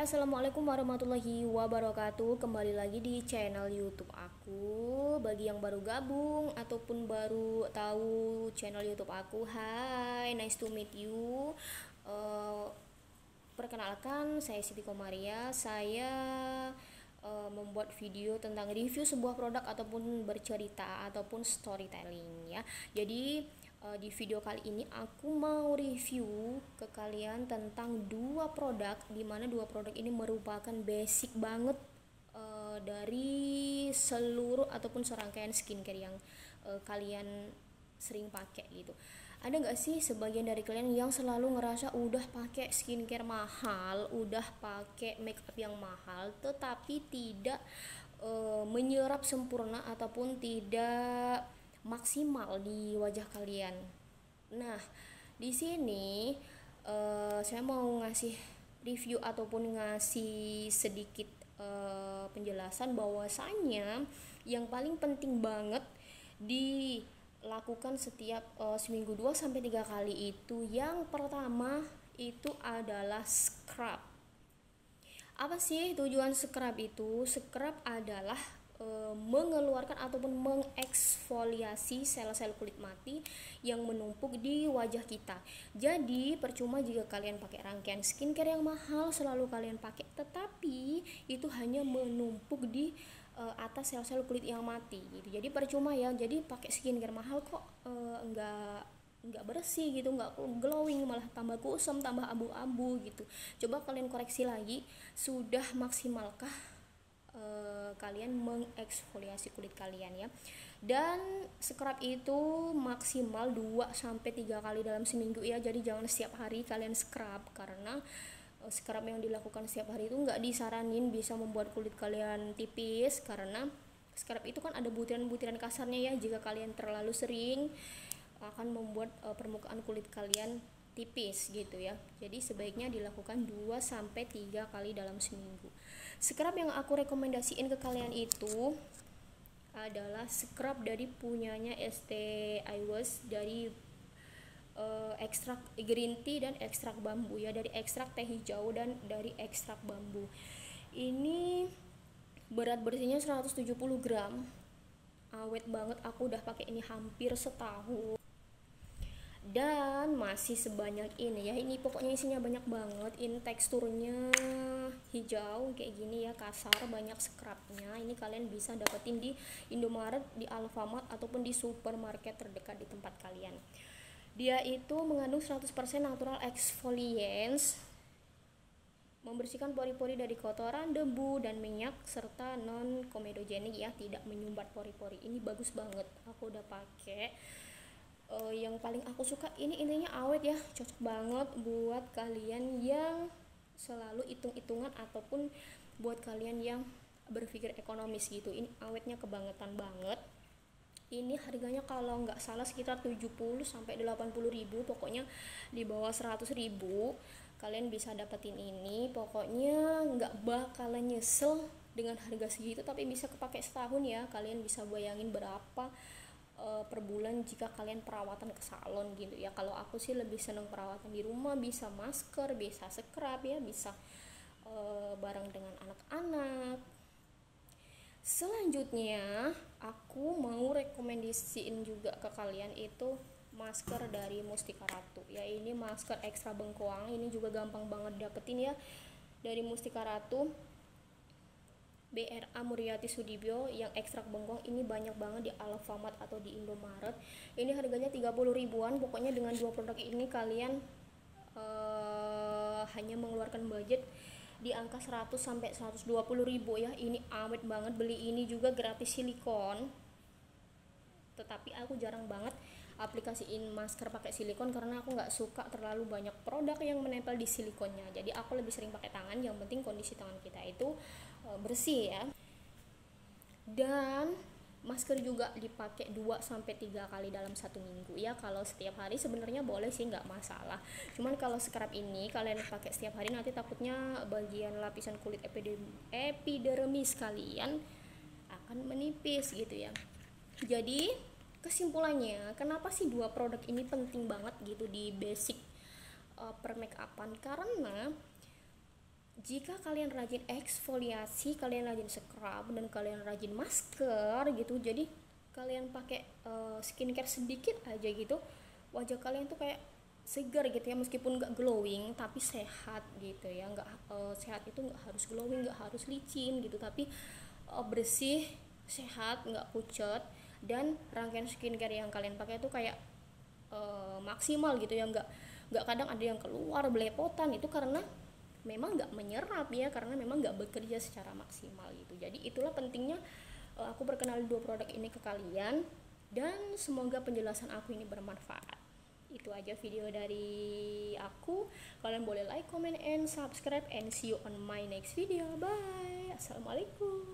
Assalamualaikum warahmatullahi wabarakatuh. Kembali lagi di channel YouTube aku. Bagi yang baru gabung ataupun baru tahu channel YouTube aku, hai, nice to meet you. Perkenalkan, saya Siti Komaria. Saya membuat video tentang review sebuah produk ataupun bercerita ataupun storytelling ya. Jadi di video kali ini aku mau review ke kalian tentang dua produk, di mana dua produk ini merupakan basic banget dari seluruh ataupun serangkaian skincare yang kalian sering pakai gitu. Ada nggak sih sebagian dari kalian yang selalu ngerasa udah pakai skincare mahal, udah pakai makeup yang mahal, tetapi tidak menyerap sempurna ataupun tidak maksimal di wajah kalian. Nah, di sini saya mau ngasih review ataupun ngasih sedikit penjelasan bahwasannya yang paling penting banget dilakukan setiap seminggu 2 sampai 3 kali itu, yang pertama itu adalah scrub. Apa sih tujuan scrub itu? Scrub adalah mengeluarkan ataupun mengeksfoliasi sel-sel kulit mati yang menumpuk di wajah kita. Jadi percuma jika kalian pakai rangkaian skincare yang mahal selalu kalian pakai, tetapi itu hanya menumpuk di atas sel-sel kulit yang mati gitu. Jadi percuma ya. Jadi pakai skincare mahal kok nggak bersih gitu, nggak glowing, malah tambah kusam, tambah abu-abu gitu. Coba kalian koreksi lagi, sudah maksimalkah kalian mengeksfoliasi kulit kalian ya. Dan scrub itu maksimal 2 sampai 3 kali dalam seminggu ya. Jadi jangan setiap hari kalian scrub, karena scrub yang dilakukan setiap hari itu nggak disaranin, bisa membuat kulit kalian tipis, karena scrub itu kan ada butiran-butiran kasarnya ya. Jika kalian terlalu sering akan membuat permukaan kulit kalian tipis gitu ya. Jadi sebaiknya dilakukan 2 sampai 3 kali dalam seminggu. Scrub yang aku rekomendasiin ke kalian itu adalah scrub dari punyanya ST Iwas, dari ekstrak green tea dan ekstrak bambu ya, dari ekstrak teh hijau dan dari ekstrak bambu. Ini berat bersihnya 170 gram. Awet banget, aku udah pakai ini hampir setahun. Dan masih sebanyak ini ya. Ini pokoknya isinya banyak banget. Ini teksturnya hijau kayak gini ya, kasar, banyak scrubnya. Ini kalian bisa dapetin di Indomaret, di Alfamart ataupun di supermarket terdekat di tempat kalian. Dia itu mengandung 100% natural exfoliants, membersihkan pori-pori dari kotoran, debu, dan minyak, serta non komedogenik ya, tidak menyumbat pori-pori. Ini bagus banget, aku udah pakai. Yang paling aku suka ini intinya awet ya, cocok banget buat kalian yang selalu hitung-hitungan ataupun buat kalian yang berpikir ekonomis gitu. Ini awetnya kebangetan banget. Ini harganya kalau nggak salah sekitar 70 sampai 80 ribu, pokoknya di bawah 100 ribu kalian bisa dapetin ini. Pokoknya nggak bakalan nyesel dengan harga segitu, tapi bisa kepake setahun ya. Kalian bisa bayangin berapa per bulan jika kalian perawatan ke salon gitu ya. Kalau aku sih lebih seneng perawatan di rumah, bisa masker, bisa scrub ya, bisa bareng dengan anak-anak. Selanjutnya aku mau rekomendasiin juga ke kalian itu masker dari Mustika Ratu ya. Ini masker ekstra bengkoang, ini juga gampang banget dapetin ya dari Mustika Ratu. BRA Muriati Sudibyo yang ekstrak bengkoang ini banyak banget di Alfamart atau di Indomaret. Ini harganya 30 ribuan. Pokoknya dengan dua produk ini kalian hanya mengeluarkan budget di angka 100 sampai 120 ribu ya. Ini awet banget. Beli ini juga gratis silikon. Tetapi aku jarang banget aplikasiin masker pakai silikon karena aku nggak suka terlalu banyak produk yang menempel di silikonnya. Jadi aku lebih sering pakai tangan. Yang penting kondisi tangan kita itu bersih ya. Dan masker juga dipakai 2 sampai 3 kali dalam satu minggu ya. Kalau setiap hari sebenarnya boleh sih, nggak masalah. Cuman kalau scrub ini kalian pakai setiap hari, nanti takutnya bagian lapisan kulit epidermis kalian akan menipis gitu ya. Jadi kesimpulannya, kenapa sih dua produk ini penting banget gitu di basic per make upan? Karena Jika kalian rajin eksfoliasi, kalian rajin scrub, dan kalian rajin masker gitu, jadi kalian pakai skincare sedikit aja gitu, wajah kalian tuh kayak segar gitu ya, meskipun nggak glowing tapi sehat gitu ya. Nggak sehat itu nggak harus glowing, nggak harus licin gitu, tapi bersih, sehat, nggak pucat. Dan rangkaian skincare yang kalian pakai itu kayak maksimal gitu ya, nggak kadang ada yang keluar belepotan, itu karena memang nggak menyerap ya, karena memang nggak bekerja secara maksimal gitu. Jadi itulah pentingnya aku perkenalkan dua produk ini ke kalian, dan semoga penjelasan aku ini bermanfaat. Itu aja video dari aku. Kalian boleh like, comment, and subscribe, and see you on my next video. Bye. Assalamualaikum.